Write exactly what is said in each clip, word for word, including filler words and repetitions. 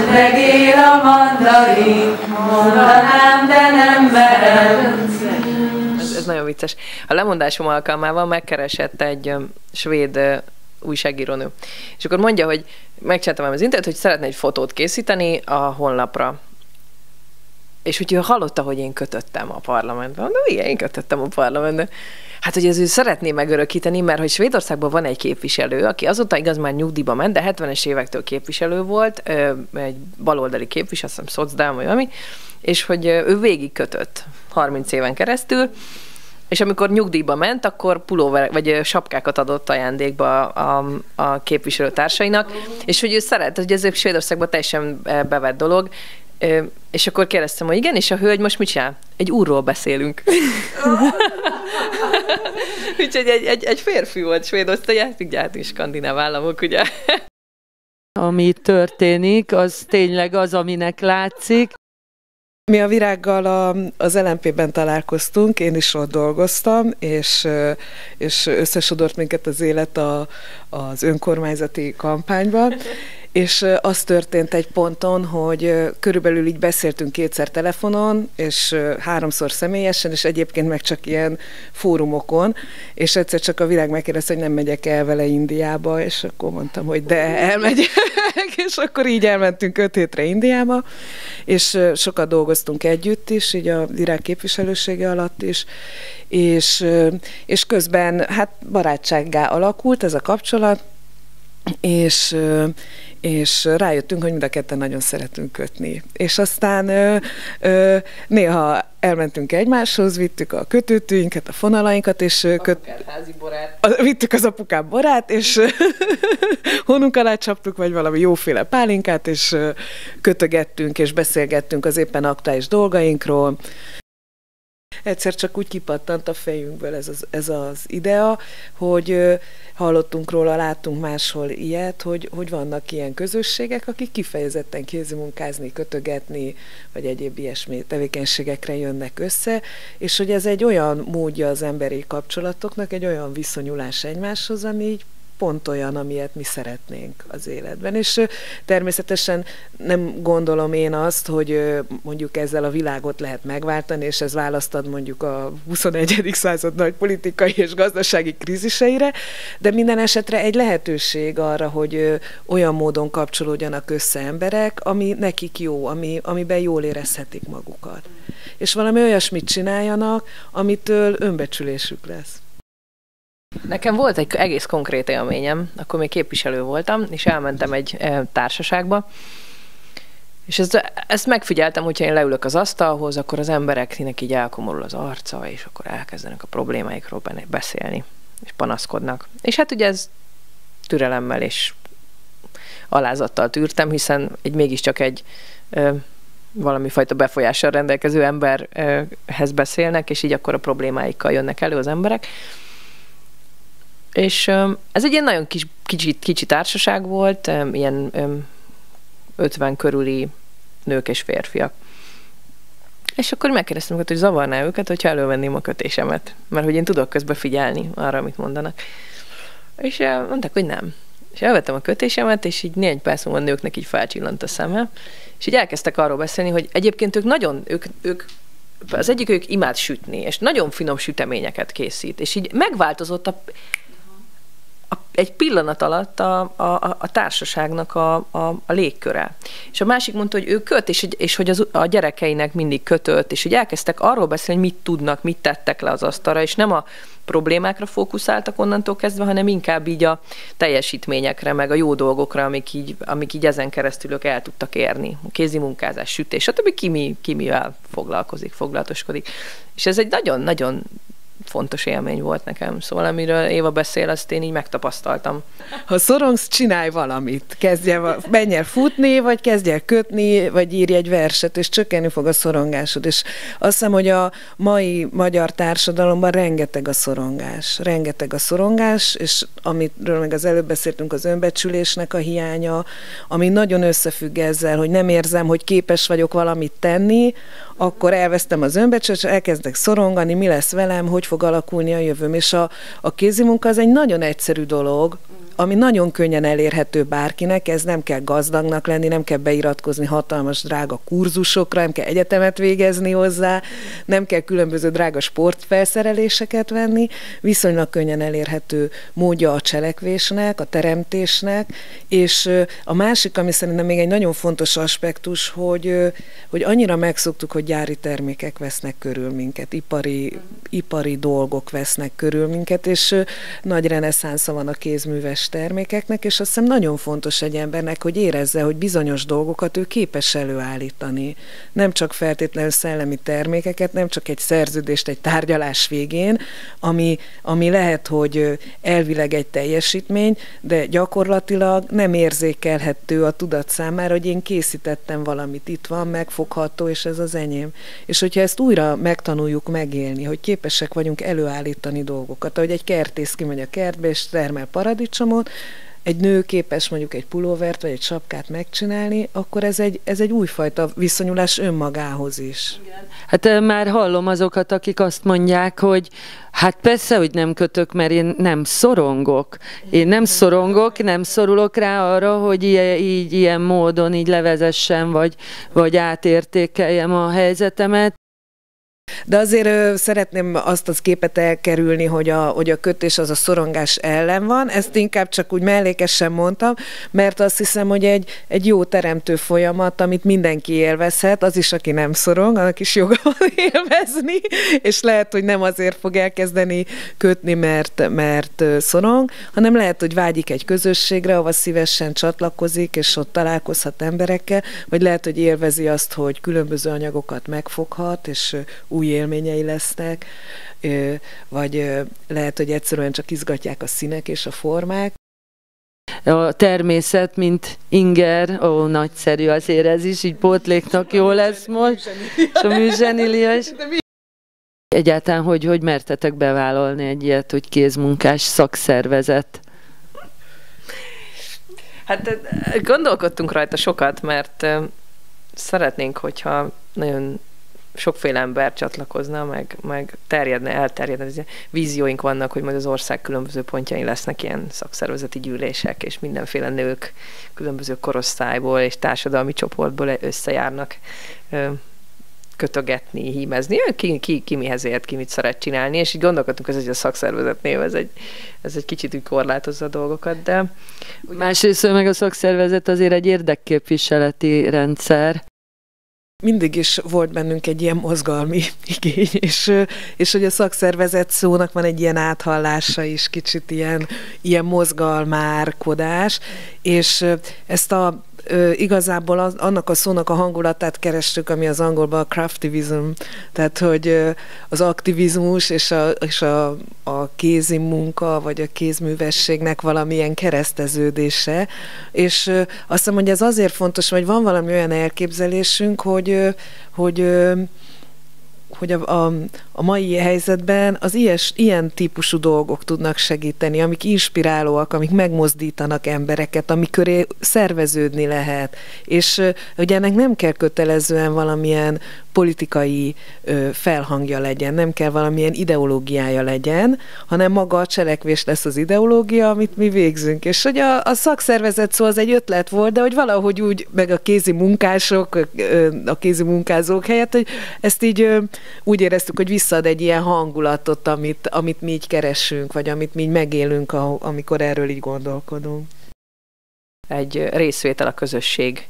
Regél a mandarin, mondanám, de nem mered. Ez, ez nagyon vicces. A lemondásom alkalmával megkeresett egy um, svéd uh, újságírónő. És akkor mondja, hogy megcsináltam az internet, hogy szeretne egy fotót készíteni a honlapra. És úgy hallotta, hogy én kötöttem a parlamentben. Mondom, igen, én kötöttem a parlamentben. Hát, hogy ez ő szeretné megörökíteni, mert hogy Svédországban van egy képviselő, aki azóta igaz már nyugdíjba ment, de hetvenes évektől képviselő volt, egy baloldali képviselő, azt hiszem Szocdám vagy valami, és hogy ő végig kötött harminc éven keresztül, és amikor nyugdíjba ment, akkor pulóver, vagy sapkákat adott ajándékba a, a képviselőtársainak, és hogy ő szeret, hogy ez Svédországban teljesen bevett dolog, és akkor kérdeztem, hogy igen, és a hölgy most mit csinál? Egy úrról beszélünk. Úgyhogy egy, egy, egy férfi volt Svédország, ugye hát is skandináv államok, ugye. Ami történik, az tényleg az, aminek látszik. Mi a Virággal a, az el em pé-ben találkoztunk, én is ott dolgoztam, és, és összesodort minket az élet a, az önkormányzati kampányban, és az történt egy ponton, hogy körülbelül így beszéltünk kétszer telefonon, és háromszor személyesen, és egyébként meg csak ilyen fórumokon, és egyszer csak a Virág megkérdezte, hogy nem megyek el vele Indiába, és akkor mondtam, hogy de elmegyek, és akkor így elmentünk öt hétre Indiába, és sokat dolgoztunk együtt is, így a Virág képviselősége alatt is, és, és közben hát barátsággá alakult ez a kapcsolat, és, és rájöttünk, hogy mind a ketten nagyon szeretünk kötni. És aztán ö, ö, néha elmentünk egymáshoz, vittük a kötőtűinket, a fonalainkat, és köt... házi borát. A, vittük az apukám borát, és honunk alá csaptuk, vagy valami jóféle pálinkát, és kötögettünk, és beszélgettünk az éppen aktuális dolgainkról. Egyszer csak úgy kipattant a fejünkből ez az, ez az idea, hogy hallottunk róla, láttunk máshol ilyet, hogy, hogy vannak ilyen közösségek, akik kifejezetten kézimunkázni, kötögetni, vagy egyéb ilyesmi tevékenységekre jönnek össze, és hogy ez egy olyan módja az emberi kapcsolatoknak, egy olyan viszonyulás egymáshoz, ami így pont olyan, amilyet mi szeretnénk az életben. És természetesen nem gondolom én azt, hogy mondjuk ezzel a világot lehet megváltani, és ez választad mondjuk a huszonegyedik század nagy politikai és gazdasági kríziseire, de minden esetre egy lehetőség arra, hogy olyan módon kapcsolódjanak össze emberek, ami nekik jó, ami, amiben jól érezhetik magukat. És valami olyasmit csináljanak, amitől önbecsülésük lesz. Nekem volt egy egész konkrét élményem, akkor még képviselő voltam, és elmentem egy e, társaságba, és ezt, ezt megfigyeltem, hogyha én leülök az asztalhoz, akkor az embereknek így elkomorul az arca, és akkor elkezdenek a problémáikról beszélni, és panaszkodnak. És hát ugye ez türelemmel és alázattal tűrtem, hiszen egy, mégiscsak egy e, valami fajta befolyással rendelkező emberhez beszélnek, és így akkor a problémáikkal jönnek elő az emberek. És ez egy ilyen nagyon kis, kicsi, kicsi társaság volt, ilyen ötven körüli nők és férfiak. És akkor megkérdeztem őket, hogy zavarná őket, hogyha elővenném a kötésemet, mert hogy én tudok közben figyelni arra, amit mondanak. És mondták, hogy nem. És elvettem a kötésemet, és így négy perc múlva a nőknek így felcsillant a szeme, és így elkezdtek arról beszélni, hogy egyébként ők nagyon, ők, ők az egyik ők imád sütni, és nagyon finom süteményeket készít, és így megváltozott a A, egy pillanat alatt a, a, a társaságnak a, a, a légköre. És a másik mondta, hogy ő köt, és, és hogy az, a gyerekeinek mindig kötött, és hogy elkezdtek arról beszélni, hogy mit tudnak, mit tettek le az asztalra, és nem a problémákra fókuszáltak onnantól kezdve, hanem inkább így a teljesítményekre, meg a jó dolgokra, amik így, amik így ezen keresztül ők el tudtak érni. A kézimunkázás, sütés, stb. Ki, mi, ki mivel foglalkozik, foglalatoskodik. És ez egy nagyon-nagyon fontos élmény volt nekem. Szóval amiről Éva beszél, azt én így megtapasztaltam. Ha szorongsz, csinálj valamit. Kezdj el, menj el futni, vagy kezdj el kötni, vagy írj egy verset, és csökkenni fog a szorongásod. És azt hiszem, hogy a mai magyar társadalomban rengeteg a szorongás. Rengeteg a szorongás, és amiről meg az előbb beszéltünk, az önbecsülésnek a hiánya, ami nagyon összefügg ezzel, hogy nem érzem, hogy képes vagyok valamit tenni, akkor elvesztem az önbecsülést, elkezdek szorongani, mi lesz velem, hogy fog alakulni a jövőm. És a, a kézimunka az egy nagyon egyszerű dolog, ami nagyon könnyen elérhető bárkinek, ez nem kell gazdagnak lenni, nem kell beiratkozni hatalmas drága kurzusokra, nem kell egyetemet végezni hozzá, nem kell különböző drága sportfelszereléseket venni, viszonylag könnyen elérhető módja a cselekvésnek, a teremtésnek, és a másik, ami szerintem még egy nagyon fontos aspektus, hogy, hogy annyira megszoktuk, hogy gyári termékek vesznek körül minket, ipari, ipari dolgok vesznek körül minket, és nagy reneszánsza van a kézműves termékeknek, és azt hiszem nagyon fontos egy embernek, hogy érezze, hogy bizonyos dolgokat ő képes előállítani. Nem csak feltétlenül szellemi termékeket, nem csak egy szerződést egy tárgyalás végén, ami, ami lehet, hogy elvileg egy teljesítmény, de gyakorlatilag nem érzékelhető a tudat számára, hogy én készítettem valamit, itt van, megfogható, és ez az enyém. És hogyha ezt újra megtanuljuk megélni, hogy képesek vagyunk előállítani dolgokat, ahogy egy kertész kimegy a kertbe, és termel paradicsomot, egy nő képes mondjuk egy pulóvert vagy egy sapkát megcsinálni, akkor ez egy, ez egy újfajta viszonyulás önmagához is. Hát már hallom azokat, akik azt mondják, hogy hát persze, hogy nem kötök, mert én nem szorongok. Én nem szorongok, nem szorulok rá arra, hogy ilyen, így ilyen módon így levezessem, vagy, vagy átértékeljem a helyzetemet. De azért ö, szeretném azt az képet elkerülni, hogy a, hogy a kötés az a szorongás ellen van. Ezt inkább csak úgy mellékesen mondtam, mert azt hiszem, hogy egy, egy jó teremtő folyamat, amit mindenki élvezhet, az is, aki nem szorong, annak is joga van élvezni, és lehet, hogy nem azért fog elkezdeni kötni, mert, mert szorong, hanem lehet, hogy vágyik egy közösségre, ahova szívesen csatlakozik, és ott találkozhat emberekkel, vagy lehet, hogy élvezi azt, hogy különböző anyagokat megfoghat, és új élményei lesznek, vagy lehet, hogy egyszerűen csak izgatják a színek és a formák. A természet, mint inger, ó, nagyszerű azért ez is, így pótléknak jó lesz most, és a műzsenilia is. Egyáltalán, hogy, hogy mertetek bevállalni egy ilyet, hogy kézmunkás szakszervezet? Hát gondolkodtunk rajta sokat, mert szeretnénk, hogyha nagyon sokféle ember csatlakozna, meg, meg terjedne, elterjedne. Vízióink vannak, hogy majd az ország különböző pontjain lesznek ilyen szakszervezeti gyűlések, és mindenféle nők különböző korosztályból és társadalmi csoportból összejárnak kötögetni, hímezni, ki, ki, ki mihez ért, ki mit szeret csinálni, és így gondolkodtunk, hogy ez egy a szakszervezet név, ez egy, ez egy kicsit úgy korlátozza a dolgokat, de... Másrészt meg a szakszervezet azért egy érdekképviseleti rendszer. Mindig is volt bennünk egy ilyen mozgalmi igény, és, és hogy a szakszervezet szónak van egy ilyen áthallása is, kicsit ilyen, ilyen mozgalmárkodás, és ezt a igazából az, annak a szónak a hangulatát kerestük, ami az angolban a craftivism, tehát hogy az aktivizmus és a, és a, a kézi munka, vagy a kézművességnek valamilyen kereszteződése, és azt hiszem, hogy ez azért fontos, hogy van valami olyan elképzelésünk, hogy, hogy hogy a, a, a mai helyzetben az ilyes, ilyen típusú dolgok tudnak segíteni, amik inspirálóak, amik megmozdítanak embereket, amik köré szerveződni lehet. És hogy ennek nem kell kötelezően valamilyen politikai ö, felhangja legyen, nem kell valamilyen ideológiája legyen, hanem maga a cselekvés lesz az ideológia, amit mi végzünk. És hogy a, a szakszervezet szó az egy ötlet volt, de hogy valahogy úgy, meg a kézi munkások, a kézi munkázók helyett, hogy ezt így ö, úgy éreztük, hogy visszaad egy ilyen hangulatot, amit, amit mi így keresünk, vagy amit mi így megélünk, amikor erről így gondolkodunk. Egy részvétel a közösség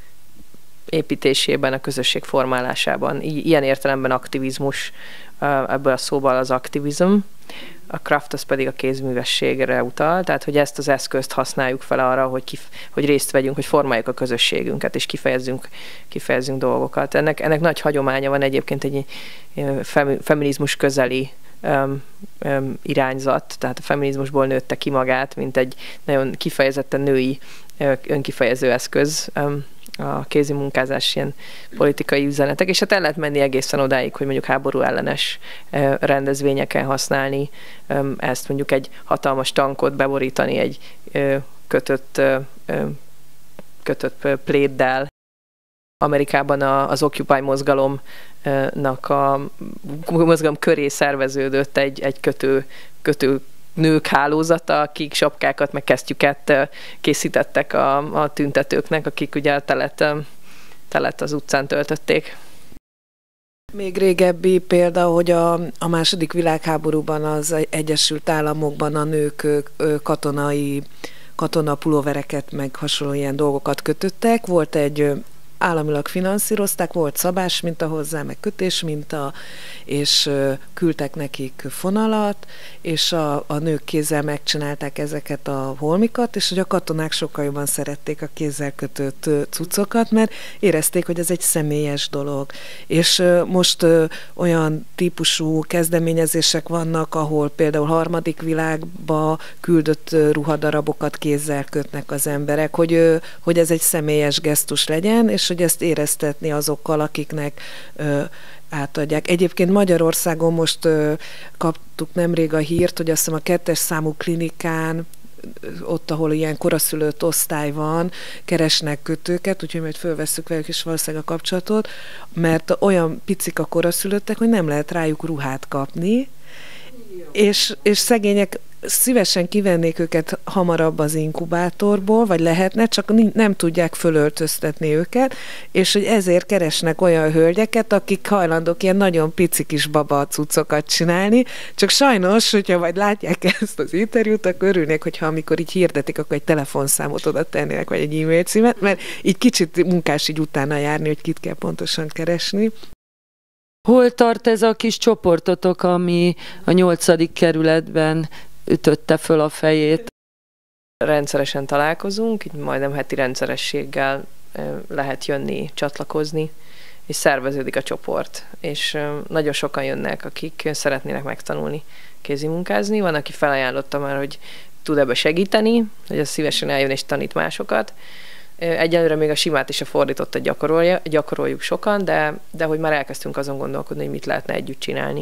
építésében, a közösség formálásában. I- ilyen értelemben aktivizmus, ebből a szóval az aktivizm, a craft az pedig a kézművességre utal, tehát hogy ezt az eszközt használjuk fel arra, hogy, kif- hogy részt vegyünk, hogy formáljuk a közösségünket, és kifejezzünk, kifejezzünk dolgokat. Ennek, ennek nagy hagyománya van egyébként egy fem- feminizmus közeli um, um, irányzat, tehát a feminizmusból nőtte ki magát, mint egy nagyon kifejezetten női önkifejező eszköz, um, a kézi munkázás ilyen politikai üzenetek, és hát el lehet menni egészen odáig, hogy mondjuk háború ellenes rendezvényeken használni ezt, mondjuk egy hatalmas tankot beborítani egy kötött, kötött pléddel. Amerikában az Occupy mozgalomnak a mozgalom köré szerveződött egy, egy kötő, kötő nők hálózata, akik sapkákat, meg kesztyüket készítettek a, a tüntetőknek, akik ugye a telet, telet az utcán töltötték. Még régebbi példa, hogy a, a második világháborúban az Egyesült Államokban a nők katonai katonapulóvereket, meg hasonló ilyen dolgokat kötöttek. Volt egy államilag finanszírozták, volt szabásminta hozzá, meg kötésminta, és küldtek nekik fonalat, és a, a nők kézzel megcsinálták ezeket a holmikat, és hogy a katonák sokkal jobban szerették a kézzel kötött cuccokat, mert érezték, hogy ez egy személyes dolog. És most olyan típusú kezdeményezések vannak, ahol például harmadik világba küldött ruhadarabokat kézzel kötnek az emberek, hogy, hogy ez egy személyes gesztus legyen, és hogy ezt éreztetni azokkal, akiknek ö, átadják. Egyébként Magyarországon most ö, kaptuk nemrég a hírt, hogy azt hiszem a kettes számú klinikán, ott, ahol ilyen koraszülött osztály van, keresnek kötőket, úgyhogy majd fölvesszük velük is valószínűleg a kapcsolatot, mert olyan picik a koraszülöttek, hogy nem lehet rájuk ruhát kapni, és, és szegények szívesen kivennék őket hamarabb az inkubátorból, vagy lehetne, csak nem tudják fölöltöztetni őket, és hogy ezért keresnek olyan hölgyeket, akik hajlandók ilyen nagyon pici kis baba cuccokat csinálni, csak sajnos, hogyha majd látják ezt az interjút, akkor örülnék, hogyha amikor így hirdetik, akkor egy telefonszámot oda tennének, vagy egy e-mail címet, mert így kicsit munkás így utána járni, hogy kit kell pontosan keresni. Hol tart ez a kis csoportotok, ami a nyolcadik kerületben ütötte föl a fejét? Rendszeresen találkozunk, így majdnem heti rendszerességgel lehet jönni, csatlakozni, és szerveződik a csoport. És nagyon sokan jönnek, akik szeretnének megtanulni kézimunkázni. Van, aki felajánlotta már, hogy tud ebbe segíteni, hogy az szívesen eljön és tanít másokat. Egyelőre még a simát és a fordítottat gyakorolja, gyakoroljuk sokan, de, de hogy már elkezdtünk azon gondolkodni, hogy mit lehetne együtt csinálni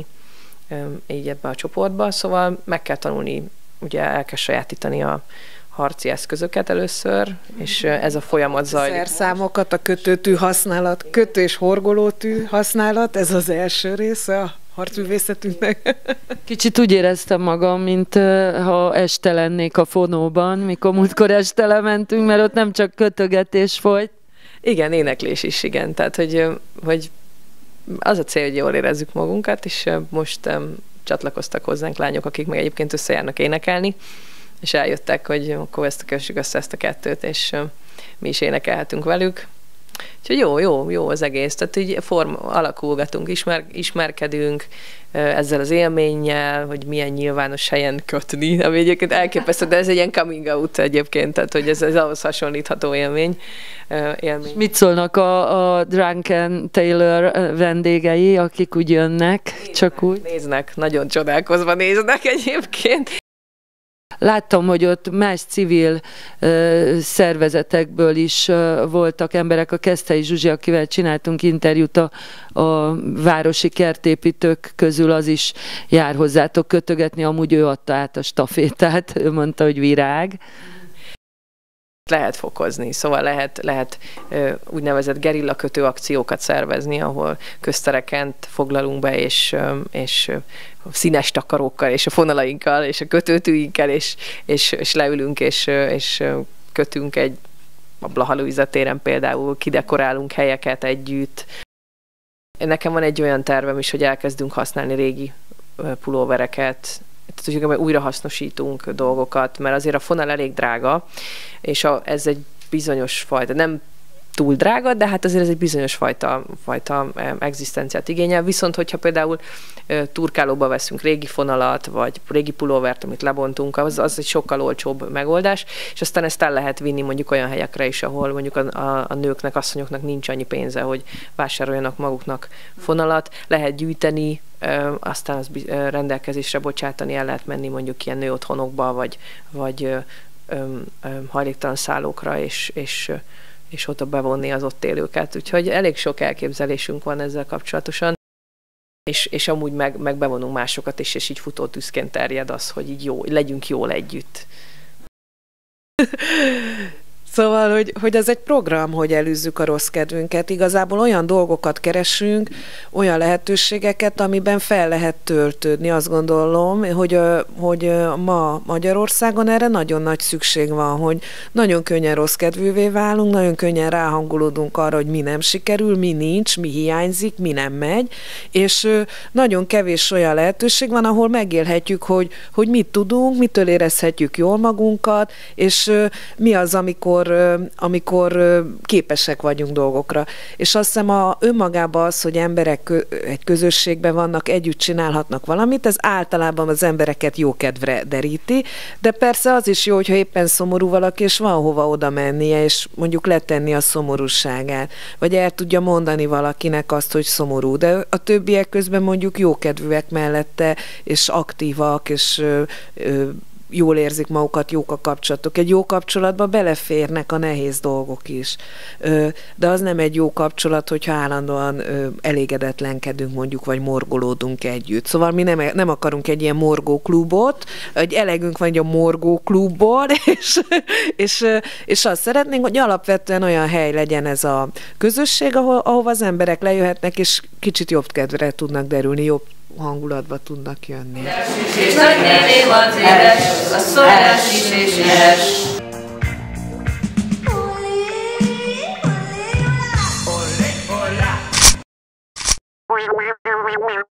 így ebbe a csoportba. Szóval meg kell tanulni, ugye el kell sajátítani a harci eszközöket először, és ez a folyamat zajlik. Szerszámokat, a kötőtű használat, kötő- és horgolótű használat, ez az első része a harcművészetünknek. Kicsit úgy éreztem magam, mint ha este lennék a fonóban, mikor múltkor este lementünk, mert ott nem csak kötögetés folyt. Igen, éneklés is, igen. Tehát, hogy, hogy az a cél, hogy jól érezzük magunkat, és most um, csatlakoztak hozzánk lányok, akik meg egyébként összejárnak énekelni, és eljöttek, hogy akkor ezt kössük össze ezt a kettőt, és um, mi is énekelhetünk velük. Úgyhogy jó, jó, jó az egész. Tehát így form, alakulgatunk, ismer, ismerkedünk ezzel az élménnyel, hogy milyen nyilvános helyen kötni, ami egyébként elképesztő, de ez egy ilyen coming out egyébként, tehát hogy ez, ez ahhoz hasonlítható élmény. élmény. Mit szólnak a, a Drunken Taylor vendégei, akik úgy jönnek, néznek, csak úgy? Néznek, nagyon csodálkozva néznek egyébként. Láttam, hogy ott más civil uh, szervezetekből is uh, voltak emberek, a Keszthelyi Zsuzsi, akivel csináltunk interjút a, a városi kertépítők közül, az is jár hozzátok kötögetni, amúgy ő adta át a stafétát, ő mondta, hogy virág. Lehet fokozni, szóval lehet, lehet ö, úgynevezett gerilla kötő akciókat szervezni, ahol köztereken foglalunk be, és, ö, és ö, színes takarókkal, és a fonalainkkal, és a kötőtűinkkel, és, és, és leülünk, és, ö, és ö, kötünk egy, a Blaha Lujza téren például, kidekorálunk helyeket együtt. Nekem van egy olyan tervem is, hogy elkezdünk használni régi ö, pulóvereket, tehát újra hasznosítunk dolgokat, mert azért a fonal elég drága, és a, ez egy bizonyos fajta, nem túl drága, de hát azért ez egy bizonyos fajta, fajta egzisztenciát igényel. Viszont, hogyha például turkálóba veszünk régi fonalat, vagy régi pulóvert, amit lebontunk, az, az egy sokkal olcsóbb megoldás, és aztán ezt el lehet vinni mondjuk olyan helyekre is, ahol mondjuk a, a, a nőknek, asszonyoknak nincs annyi pénze, hogy vásároljanak maguknak fonalat, lehet gyűjteni, aztán az rendelkezésre bocsátani, el lehet menni mondjuk ilyen nőotthonokba, vagy, vagy hajléktalan szállókra, és, és, és ott bevonni az ott élőket. Úgyhogy elég sok elképzelésünk van ezzel kapcsolatosan, és, és amúgy meg, meg bevonunk másokat is, és így futótűzként terjed az, hogy így jó, legyünk jól együtt. Szóval, hogy, hogy ez egy program, hogy elűzzük a rossz kedvünket. Igazából olyan dolgokat keresünk, olyan lehetőségeket, amiben fel lehet töltődni. Azt gondolom, hogy, hogy ma Magyarországon erre nagyon nagy szükség van, hogy nagyon könnyen rossz kedvűvé válunk, nagyon könnyen ráhangolódunk arra, hogy mi nem sikerül, mi nincs, mi hiányzik, mi nem megy, és nagyon kevés olyan lehetőség van, ahol megélhetjük, hogy, hogy mit tudunk, mitől érezhetjük jól magunkat, és mi az, amikor amikor képesek vagyunk dolgokra. És azt hiszem a, önmagában az, hogy emberek egy közösségben vannak, együtt csinálhatnak valamit, ez általában az embereket jó kedvre deríti, de persze az is jó, hogyha éppen szomorú valaki, és van hova oda mennie, és mondjuk letenni a szomorúságát, vagy el tudja mondani valakinek azt, hogy szomorú, de a többiek közben mondjuk jókedvűek mellette, és aktívak, és ö, ö, jól érzik magukat, jók a kapcsolatok. Egy jó kapcsolatba beleférnek a nehéz dolgok is. De az nem egy jó kapcsolat, hogyha állandóan elégedetlenkedünk mondjuk, vagy morgolódunk együtt. Szóval mi nem, nem akarunk egy ilyen morgóklubot, egy elegünk van egy a morgóklubból, és, és, és azt szeretnénk, hogy alapvetően olyan hely legyen ez a közösség, ahol, ahova az emberek lejöhetnek, és kicsit jobb kedvre tudnak derülni, jobb hangulatba tudnak jönni. És nagynéni volt édes, a szólás is és édes.